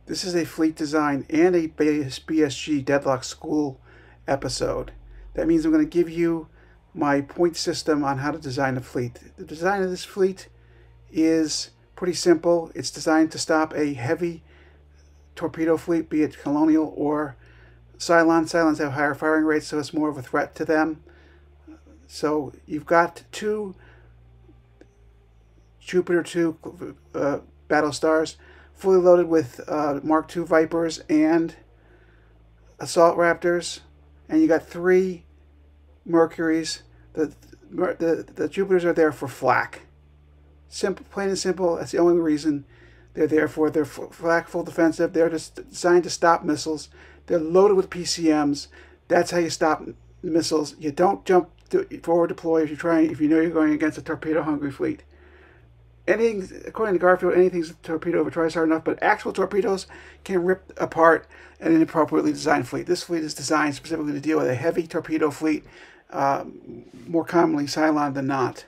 This is a fleet design and a BSG Deadlock School episode. That means I'm going to give you my point system on how to design a fleet. The design of this fleet is pretty simple. It's designed to stop a heavy torpedo fleet, be it Colonial or Cylon. Cylons have higher firing rates, so it's more of a threat to them. So you've got two Jupiter 2 Battlestars, fully loaded with Mark II Vipers and Assault Raptors, and you got 3 Mercuries. The Jupiters are there for flak. Simple, plain and simple. That's the only reason they're there for. They're flak, full defensive. They're just designed to stop missiles. They're loaded with PCMs. That's how you stop missiles. You don't jump forward deploy if you know you're going against a torpedo-hungry fleet. Anything, according to Garfield, anything's a torpedo if it tries hard enough, but actual torpedoes can rip apart an inappropriately designed fleet. This fleet is designed specifically to deal with a heavy torpedo fleet, more commonly Cylon than not.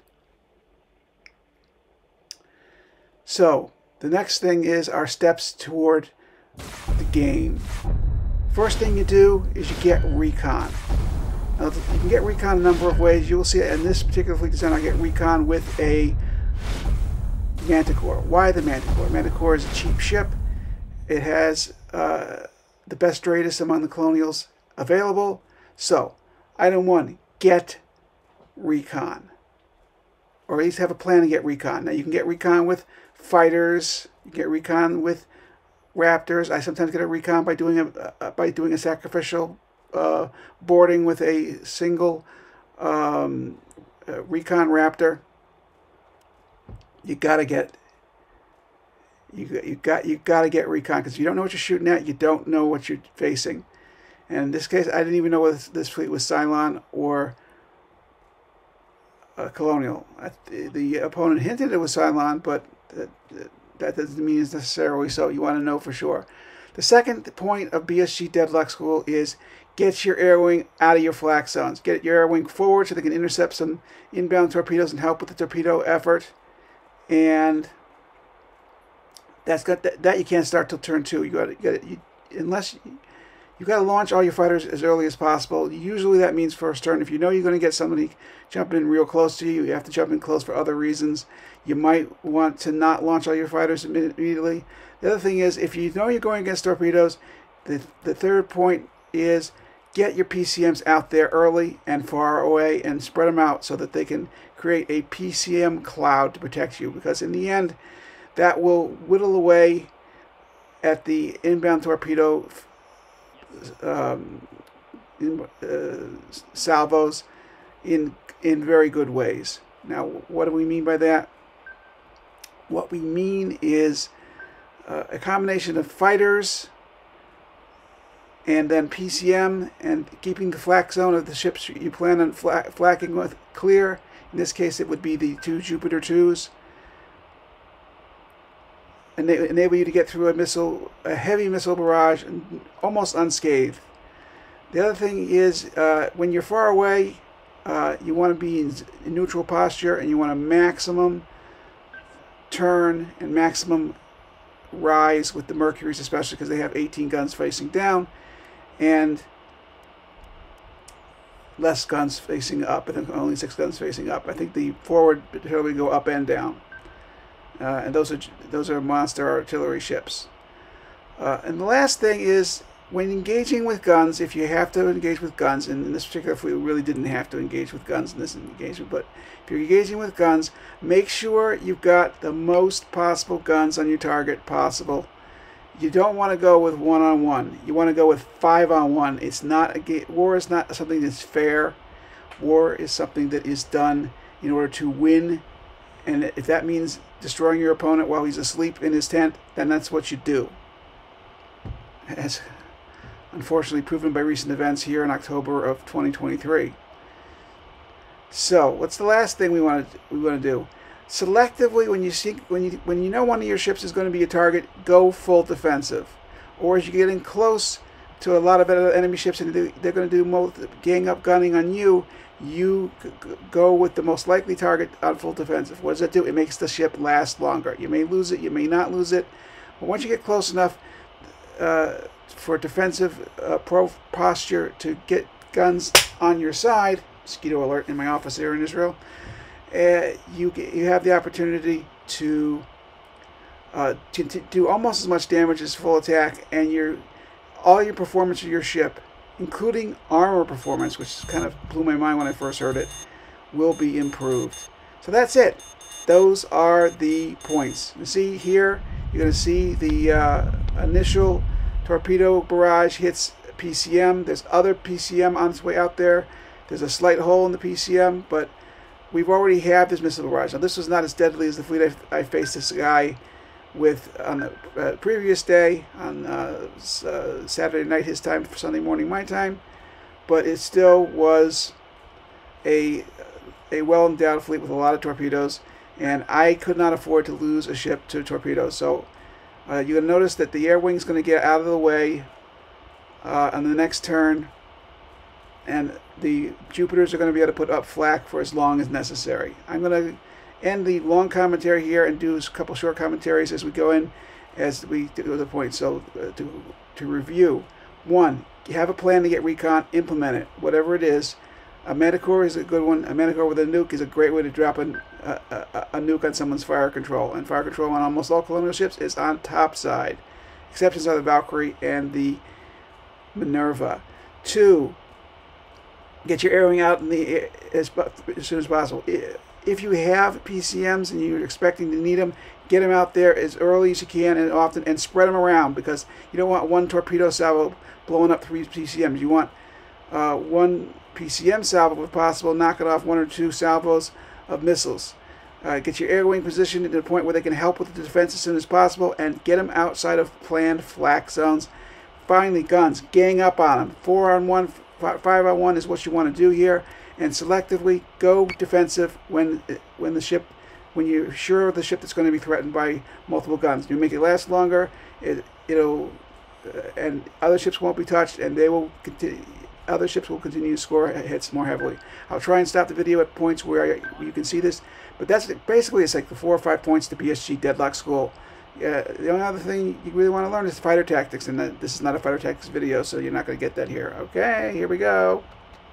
So, the next thing is our steps toward the game. First thing you do is you get recon. Now, you can get recon a number of ways. You will see in this particular fleet design, I get recon with a Manticore. Why the Manticore? Manticore is a cheap ship. It has the best straightest among the Colonials available. So, item 1, get recon. Or at least have a plan to get recon. Now, you can get recon with fighters. You get recon with Raptors. I sometimes get a recon by doing a sacrificial boarding with a single recon Raptor. You gotta get recon, because if you don't know what you're shooting at, you don't know what you're facing. And in this case, I didn't even know whether this fleet was Cylon or Colonial. The opponent hinted it was Cylon, but that doesn't mean it's necessarily so. You want to know for sure. The second point of BSG Deadlock School is get your air wing out of your flak zones. Get your air wing forward so they can intercept some inbound torpedoes and help with the torpedo effort. And that's got that you can't start till turn 2. You got to launch all your fighters as early as possible. Usually that means first turn. If you know you're going to get somebody jumping in real close to you, you have to jump in close for other reasons. You might want to not launch all your fighters immediately. The other thing is, if you know you're going against torpedoes, the third point is get your PCMs out there early and far away and spread them out so that they can create a PCM cloud to protect you, because in the end that will whittle away at the inbound torpedo salvos in very good ways. Now, what do we mean by that? What we mean is a combination of fighters and then PCM, and keeping the flak zone of the ships you plan on flacking with clear. In this case, it would be the 2 Jupiter 2s. And they enable you to get through a heavy missile barrage almost unscathed. The other thing is, when you're far away, you want to be in neutral posture, and you want a maximum turn and maximum rise with the Mercuries, especially because they have 18 guns facing down and less guns facing up. I think only 6 guns facing up. I think the forward artillery go up and down, and those are monster artillery ships. And the last thing is, when engaging with guns, if you have to engage with guns, and in this particular fleet we really didn't have to engage with guns in this engagement, but if you're engaging with guns, make sure you've got the most possible guns on your target possible. You don't want to go with 1-on-1. You want to go with 5-on-1. It's not war is not something that's fair. War is something that is done in order to win, and if that means destroying your opponent while he's asleep in his tent, then that's what you do. As unfortunately proven by recent events here in October of 2023. So, what's the last thing we want to do? Selectively, when you know one of your ships is going to be a target, go full defensive. Or as you're getting close to a lot of enemy ships and they're going to do gang up gunning on you, you go with the most likely target on full defensive. What does that do? It makes the ship last longer. You may lose it, you may not lose it, but once you get close enough, for defensive posture to get guns on your side. Mosquito alert in my office here in Israel. You have the opportunity to do almost as much damage as full attack, and all your performance of your ship, including armor performance, which kind of blew my mind when I first heard it, will be improved. So that's it. Those are the points. You see here, you're going to see the initial torpedo barrage hits PCM. There's other PCM on its way out there. There's a slight hole in the PCM, but we've already had this missile barrage. Now, this was not as deadly as the fleet I faced this guy with on the previous day, on Saturday night his time, for Sunday morning my time, but it still was a well-endowed fleet with a lot of torpedoes, and I could not afford to lose a ship to torpedoes. So you're going to notice that the air wing is going to get out of the way on the next turn, and the Jupiters are going to be able to put up flak for as long as necessary. I'm going to end the long commentary here and do a couple short commentaries as we go in, as we do the points. So to review, 1, you have a plan to get recon, implement it, whatever it is. A Manticore is a good one. A Manticore with a nuke is a great way to drop a nuke on someone's fire control. And fire control on almost all Colonial ships is on top side. Exceptions are the Valkyrie and the Minerva. 2, get your air wing out in the air as soon as possible. If you have PCMs and you're expecting to need them, get them out there as early as you can and often, and spread them around, because you don't want one torpedo salvo blowing up 3 PCMs. You want one PCM salvo, if possible, knock it off 1 or 2 salvos of missiles. Get your air wing positioned to the point where they can help with the defense as soon as possible, and get them outside of planned flak zones. Finally, guns, gang up on them. 4-on-1, 5-on-1 is what you want to do here, and selectively go defensive when you're sure of the ship that's going to be threatened by multiple guns. You make it last longer. It'll and other ships won't be touched, and they will continue. Other ships will continue to score hits more heavily. I'll try and stop the video at points where you can see this, but that's basically, it's like the 4 or 5 points to BSG Deadlock School. The only other thing you really want to learn is fighter tactics, and this is not a fighter tactics video, so you're not going to get that here. Okay, here we go.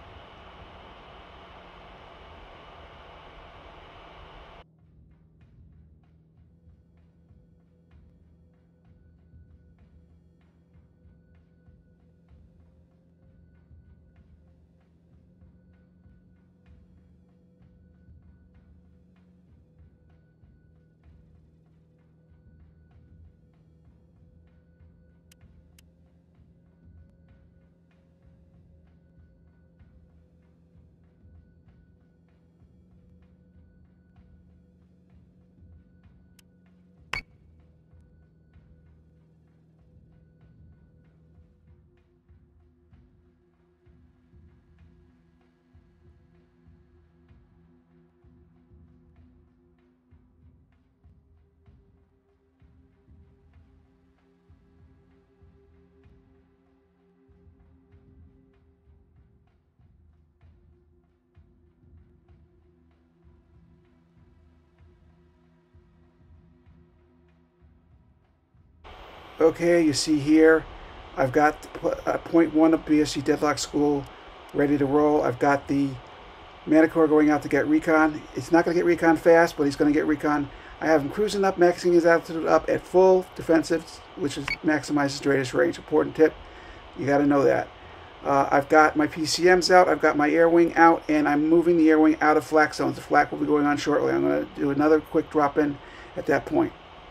Okay, you see here, I've got point 1 of BSG Deadlock School ready to roll. I've got the Manticore going out to get recon. It's not going to get recon fast, but he's going to get recon. I have him cruising up, maxing his altitude up at full defensive, which maximizes radius range. Important tip. You got to know that. I've got my PCMs out. I've got my air wing out, and I'm moving the air wing out of flak zones. The flak will be going on shortly. I'm going to do another quick drop in at that point.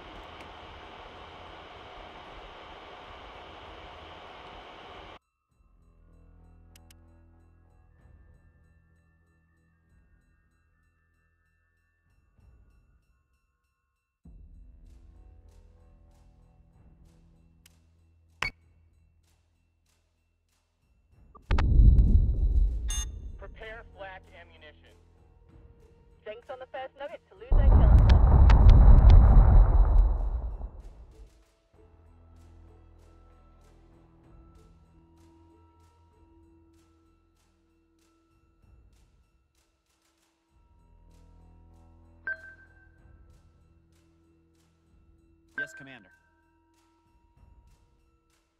Prepare flak ammunition. Thanks on the fast nugget to lose that killing block. Yes, Commander.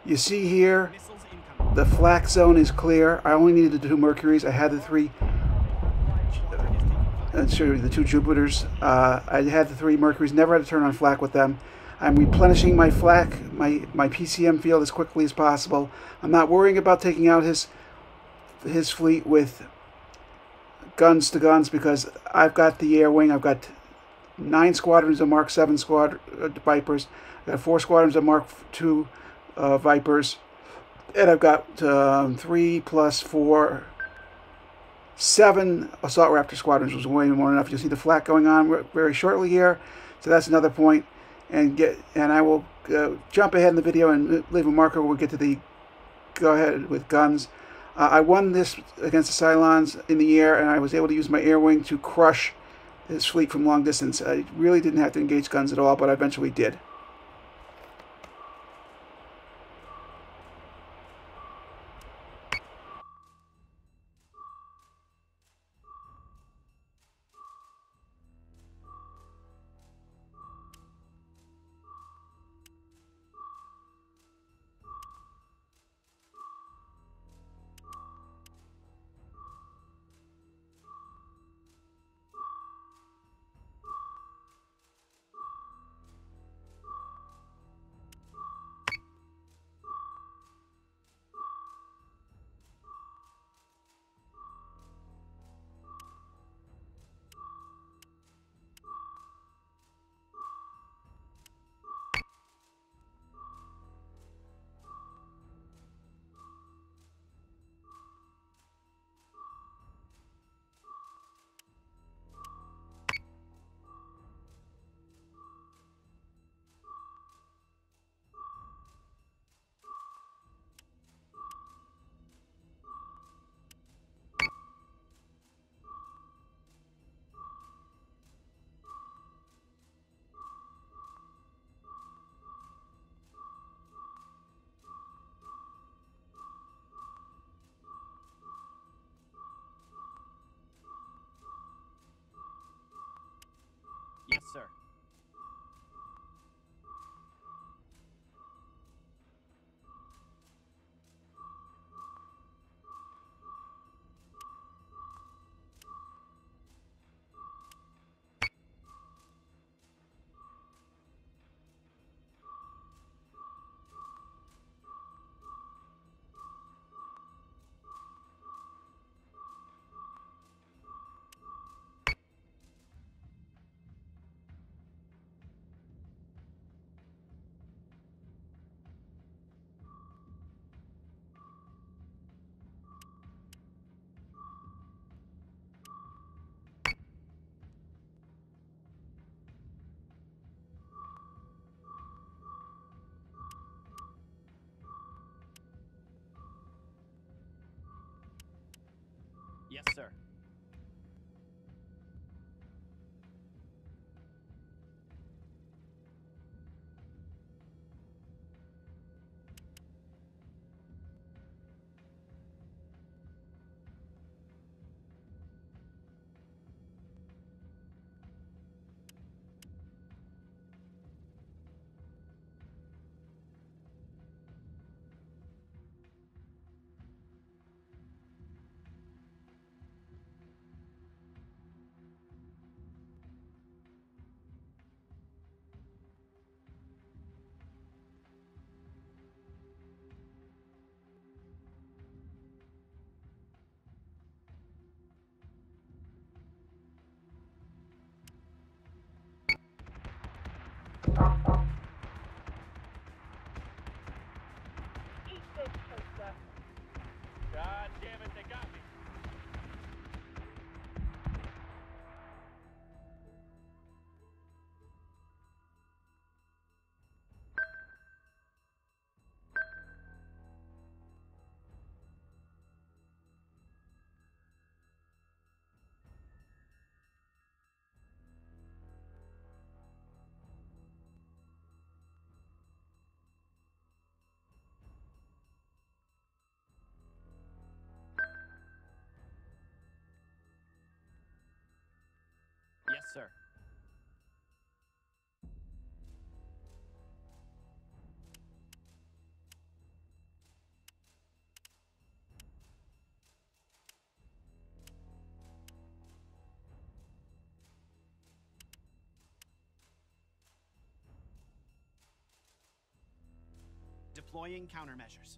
You see here, the flak zone is clear. I only needed the 2 Mercuries. I had the 3. Show you the 2 Jupiters. I had the 3 Mercuries. Never had to turn on flak with them. I'm replenishing my flak, my PCM field as quickly as possible. I'm not worrying about taking out his fleet with guns to guns because I've got the air wing. I've got 9 squadrons of Mark 7 Vipers. I've got 4 squadrons of Mark 2 Vipers. And I've got 3 plus 4, 7 Assault Raptor squadrons, which was way more than enough. You'll see the flak going on very shortly here. So that's another point. And I will jump ahead in the video and leave a marker when we get to the go ahead with guns. I won this against the Cylons in the air, and I was able to use my air wing to crush his fleet from long distance. I really didn't have to engage guns at all, but I eventually did. Yes, sir. Yes, sir. Eat this, toaster. God damn it, they got me. Yes, sir. Deploying countermeasures.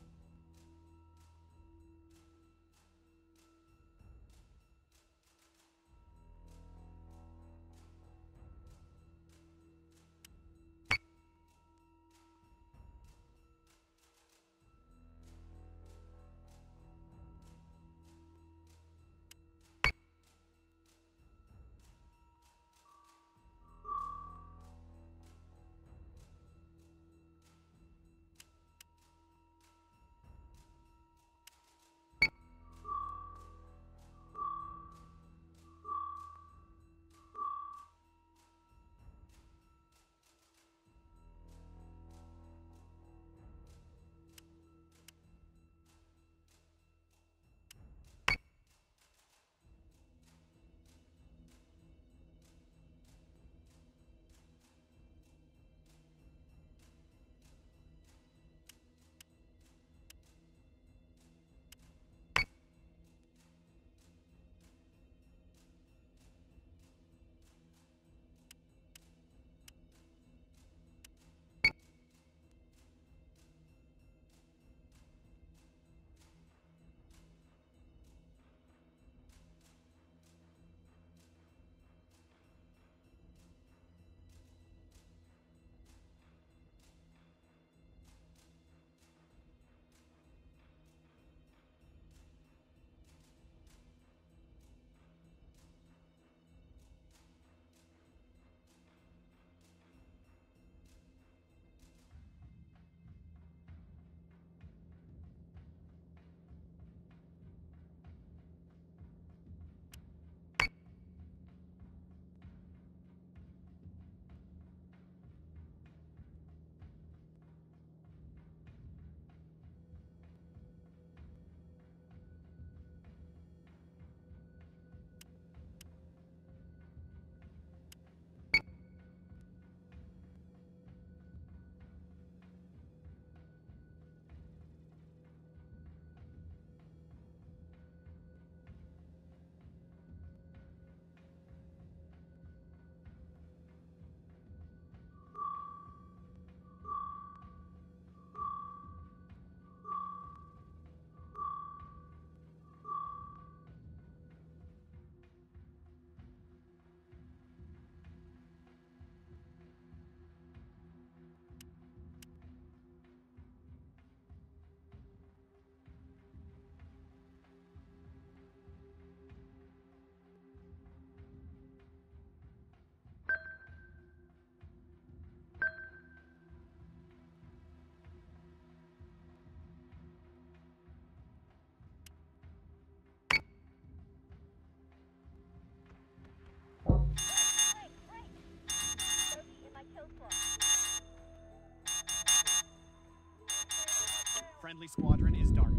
Friendly squadron is dark.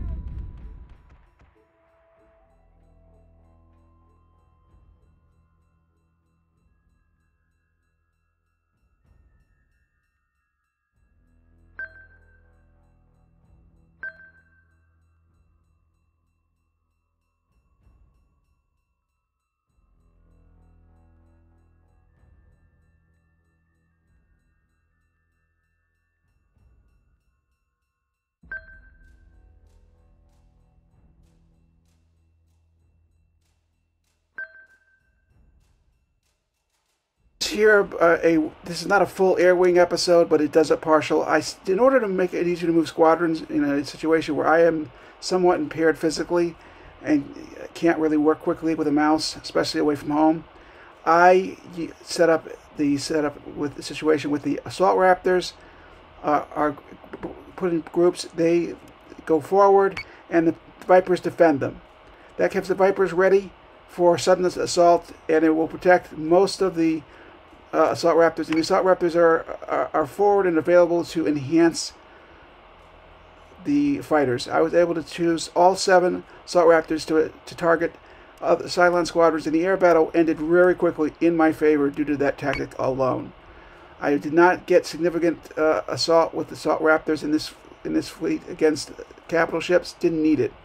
Here, this is not a full air wing episode, but it does a partial. In order to make it easier to move squadrons in a situation where I am somewhat impaired physically and can't really work quickly with a mouse, especially away from home, I set up with the situation with the assault raptors are put in groups. They go forward, and the Vipers defend them. That keeps the Vipers ready for sudden assault, and it will protect most of the assault raptors. And the assault raptors are forward and available to enhance the fighters. I was able to choose all 7 assault raptors to target the Cylon squadrons, and the air battle ended very quickly in my favor due to that tactic alone. I did not get significant assault with the assault raptors in this fleet against capital ships. Didn't need it.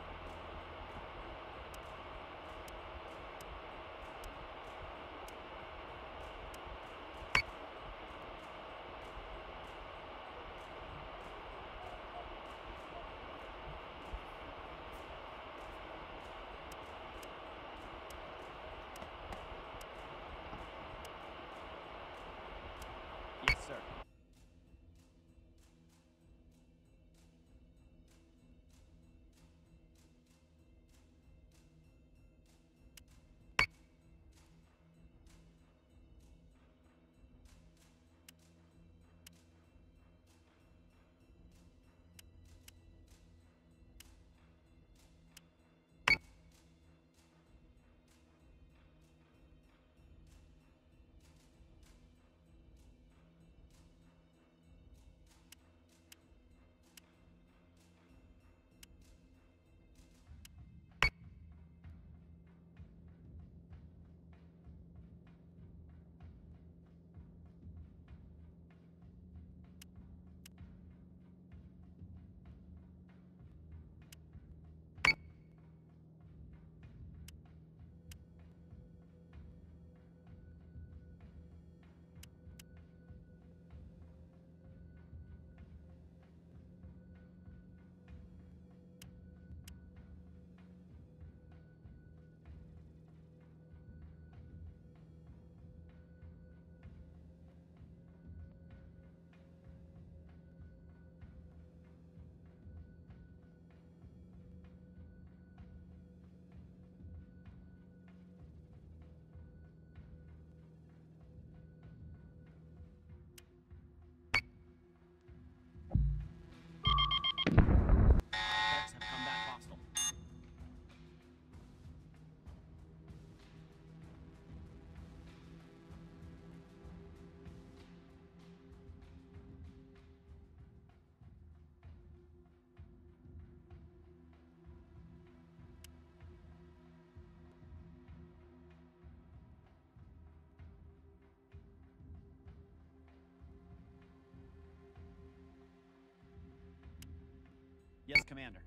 Yes, Commander.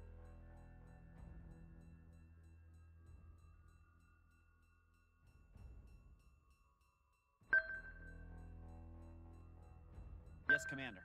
Yes, Commander.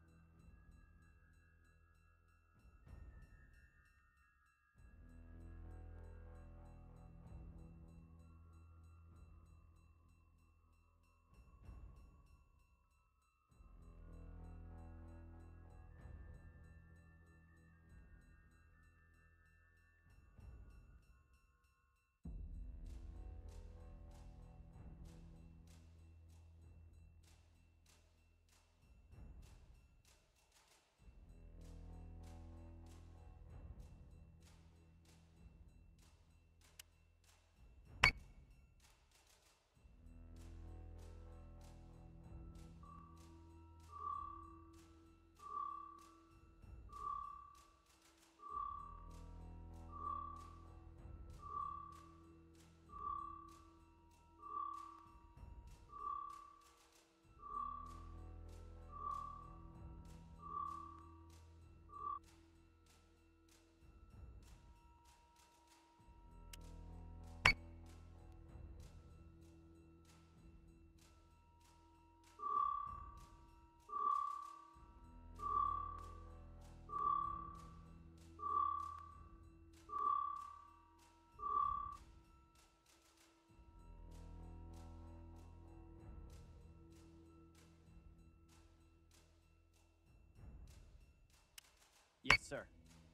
Yes, sir.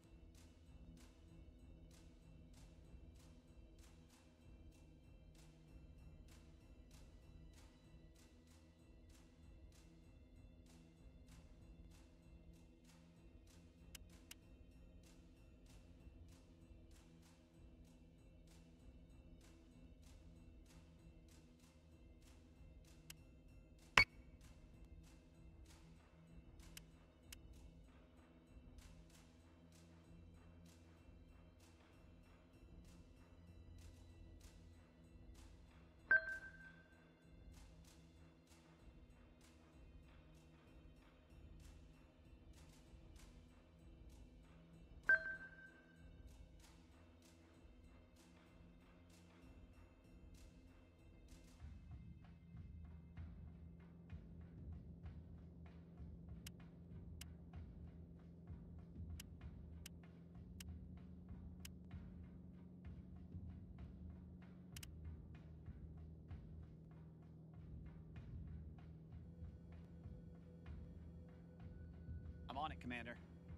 I'm on it, Commander.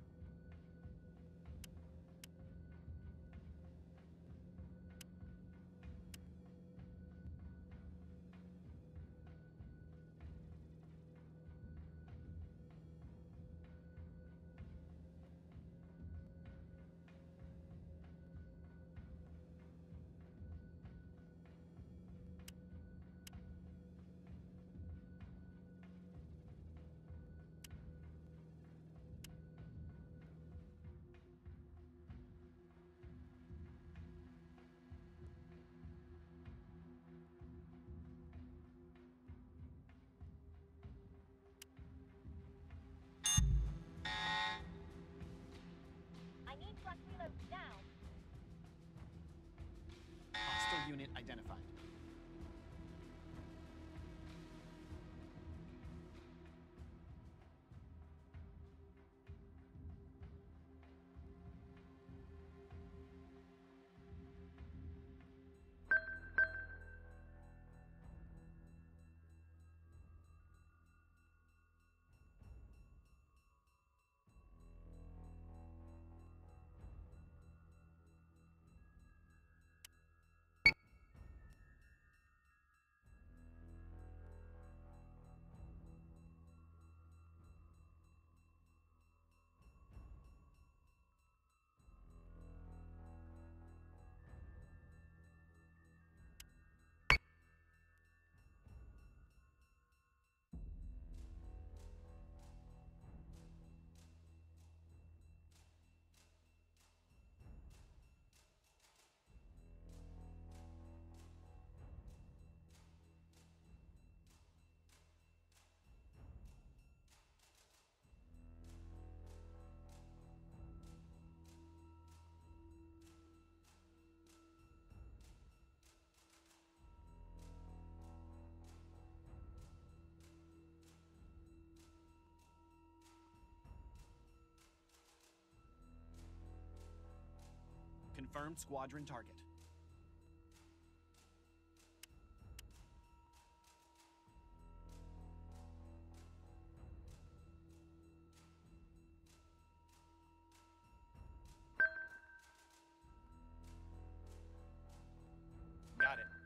I need truck reloads now. Hostile unit identified. Confirmed squadron target. Got it.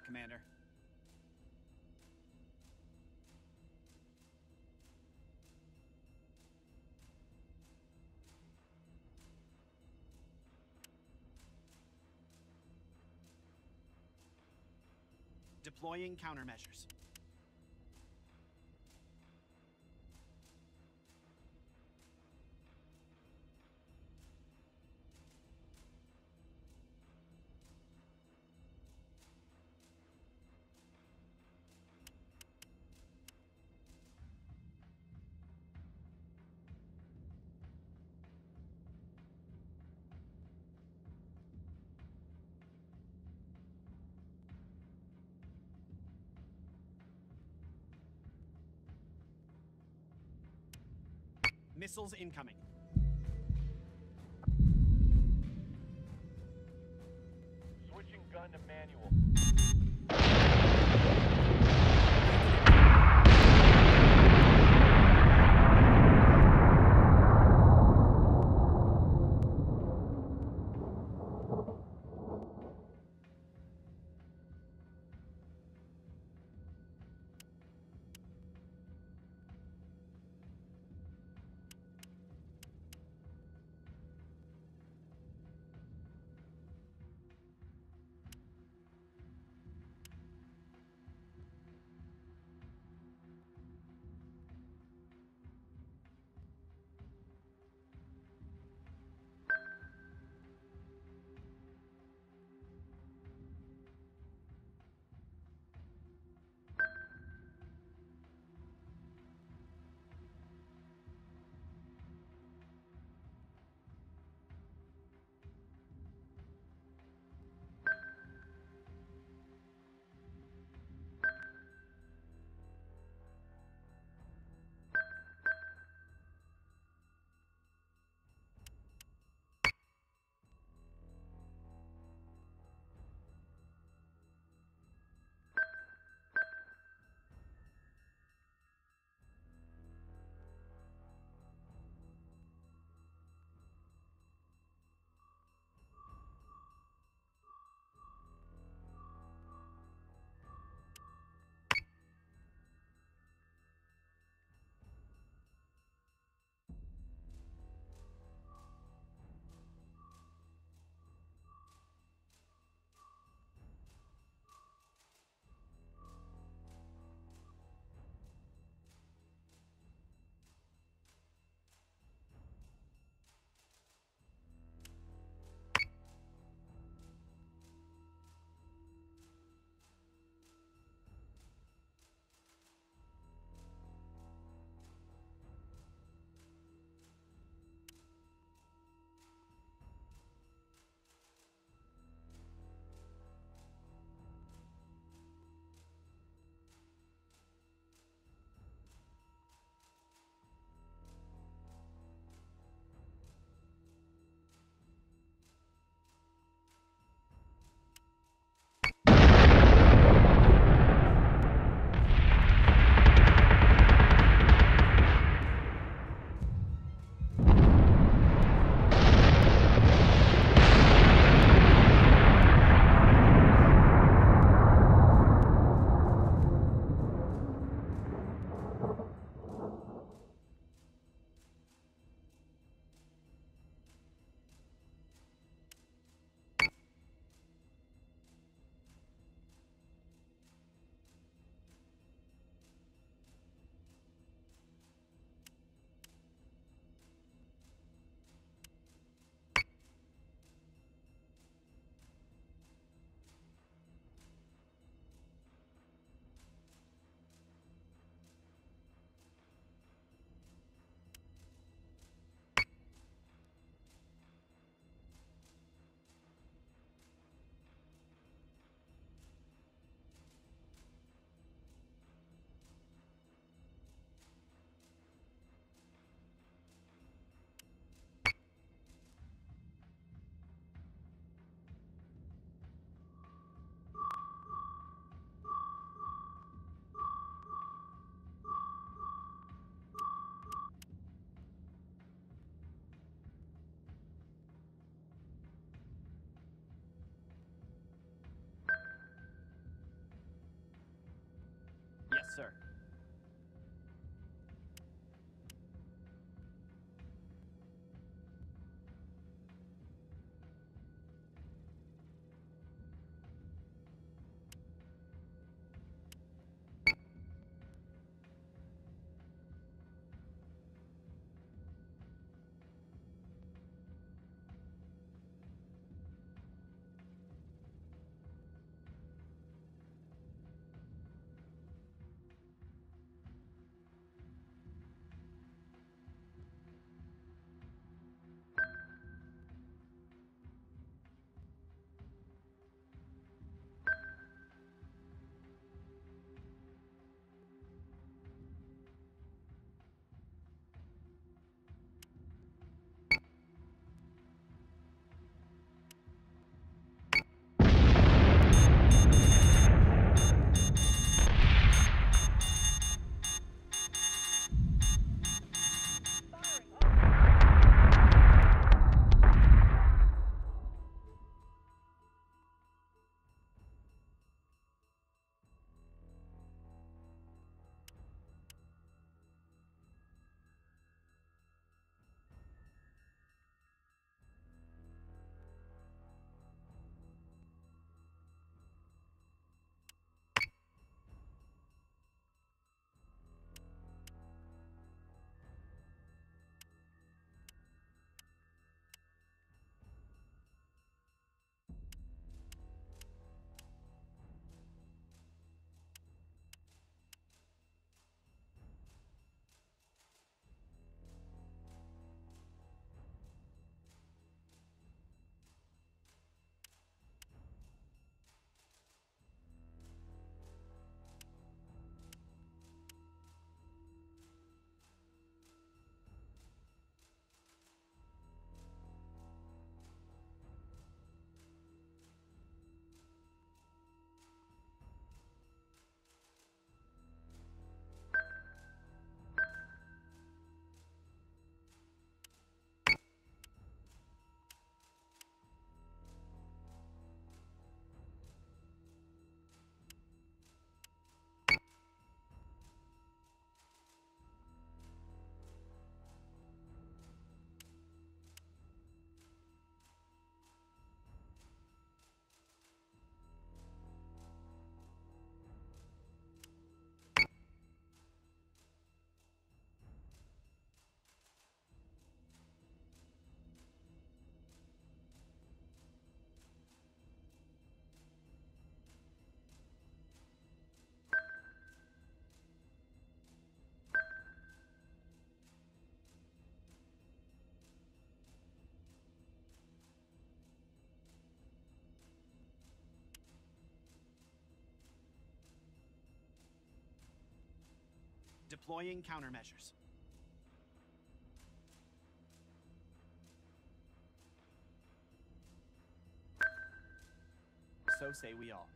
Commander. Deploying countermeasures. Missiles incoming. Switching gun to manual. Deploying countermeasures. So say we all.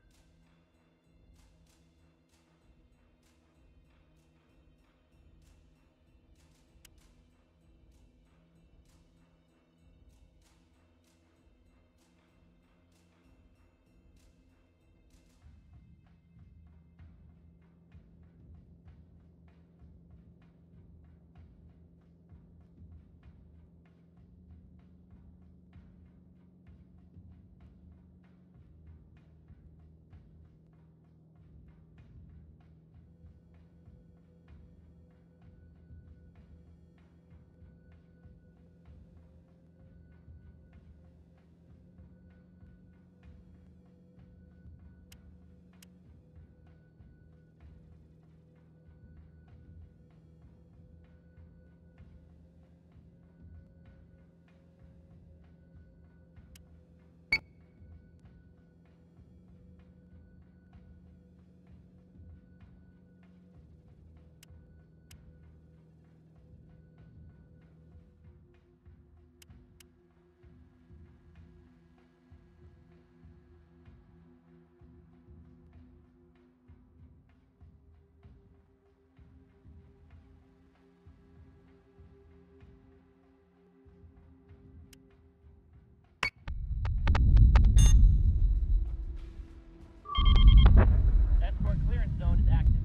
Escort clearance zone is active.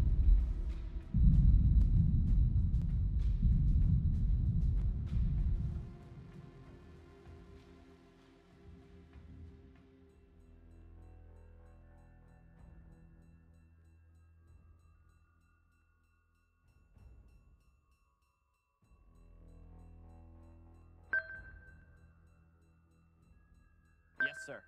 Yes, sir.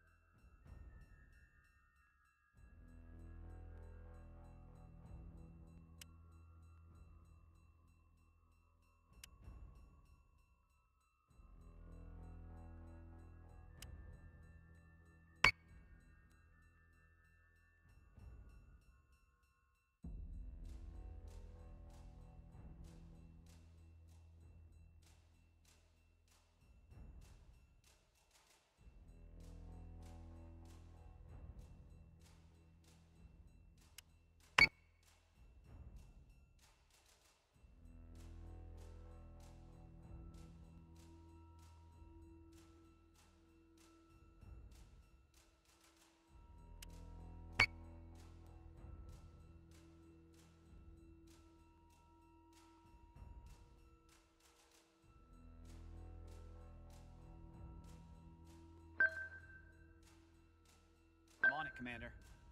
I'm on it, Commander.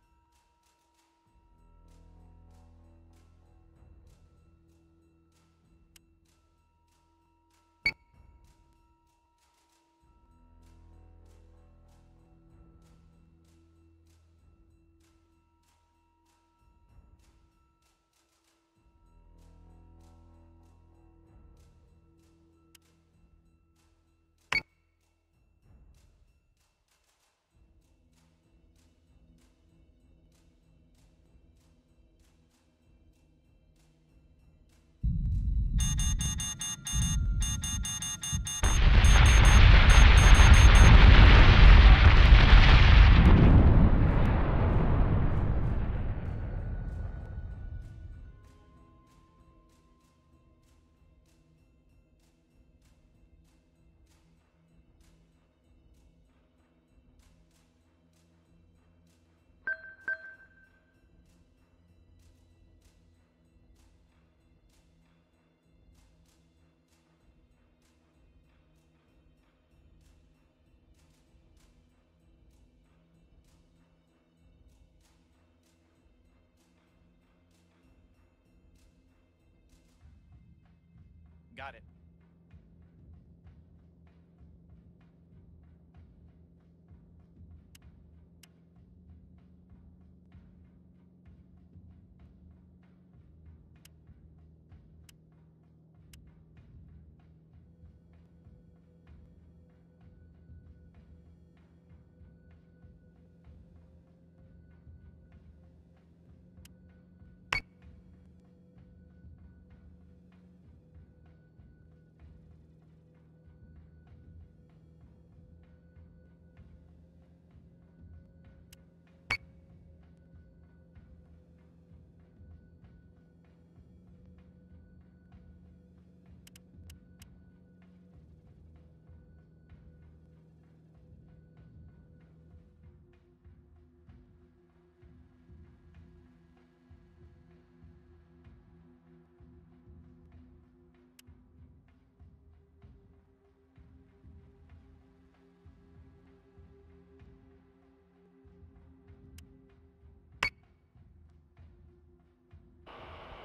Got it.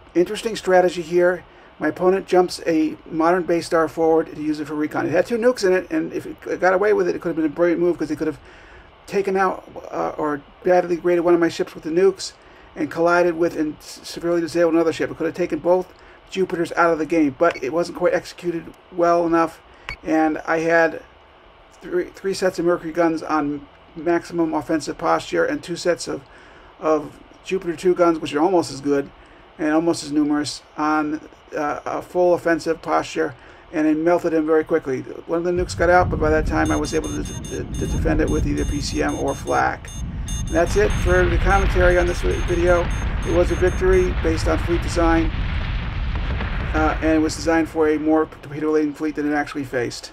Interesting strategy here. My opponent jumps a modern base star forward to use it for recon. It had 2 nukes in it, and if it got away with it, it could have been a brilliant move because it could have taken out or badly degraded one of my ships with the nukes and collided with and severely disabled another ship. It could have taken both Jupiters out of the game, but it wasn't quite executed well enough, and I had three sets of Mercury guns on maximum offensive posture and 2 sets of Jupiter 2 guns, which are almost as good and almost as numerous, on a full offensive posture, and it melted him very quickly. One of the nukes got out, but by that time I was able to defend it with either PCM or flak. And that's it for the commentary on this video. It was a victory based on fleet design, and it was designed for a more torpedo-laden fleet than it actually faced.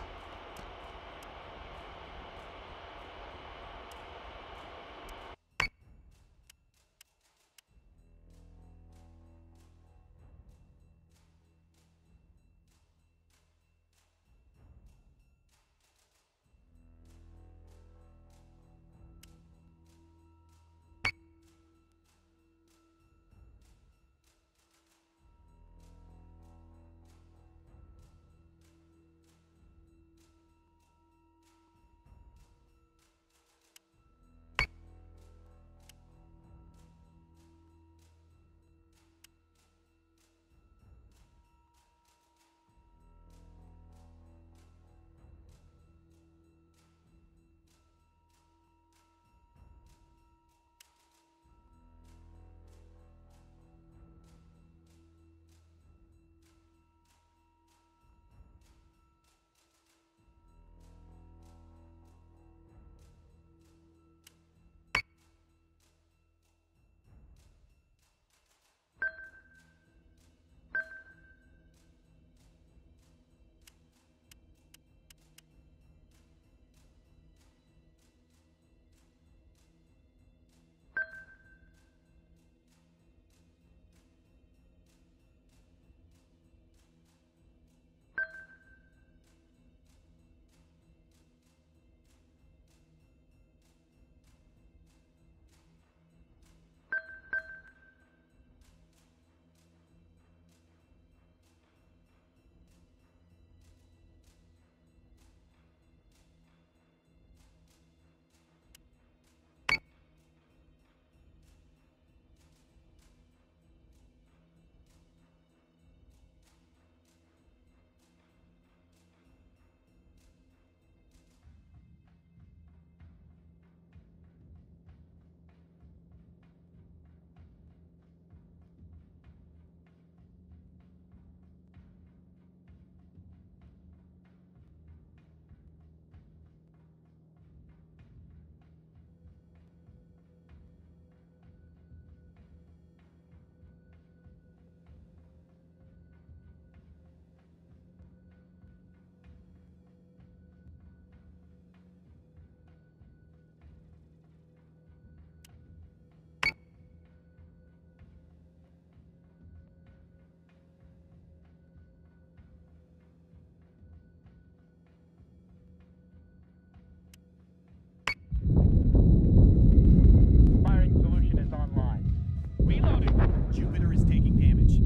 Firing solution is online. Reloading. Jupiter is taking damage.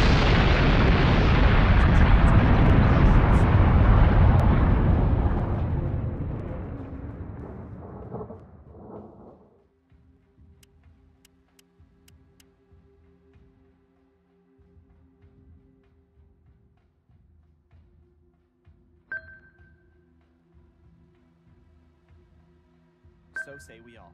So say we all.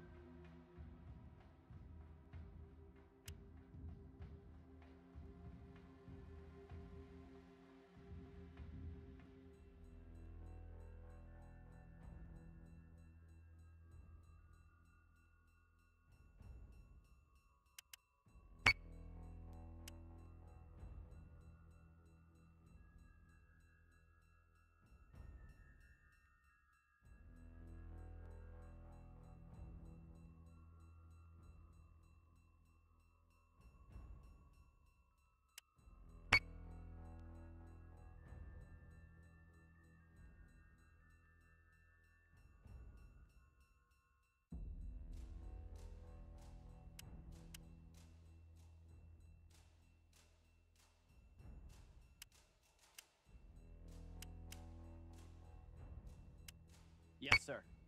Yes, sir.